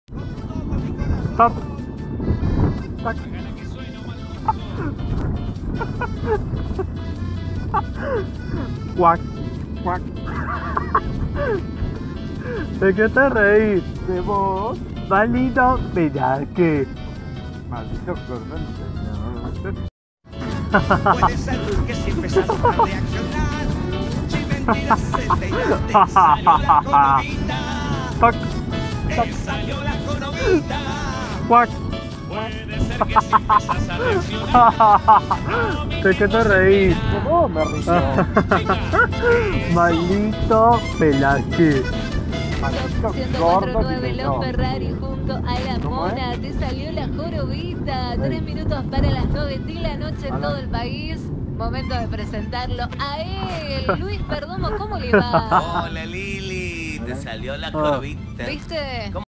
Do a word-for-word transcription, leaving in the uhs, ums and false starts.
Stop. Tac. Cuac, cuac. ¿De qué te reís? De vos. Maldito pedaque. Maldito cordón, señor. Puede ser que si empezás a reaccionar, sin mentiras se te irá, te salió la coronita. Tac, Te salió la coronita. cuac. Puede ser que si empezás a reaccionar, ¿De qué te reís? De vos me río. Maldito pelaje. Maldito ciento cuatro gordo nueve que Los no. Ferrari junto a la ¿Cómo es? mona. Te salió la jorobita. Tres minutos para las nueve de la noche en Hola. todo el país. Momento de presentarlo a él. Luis Perdomo, ¿cómo le va? Hola Lili, te salió la corvita. ¿Viste?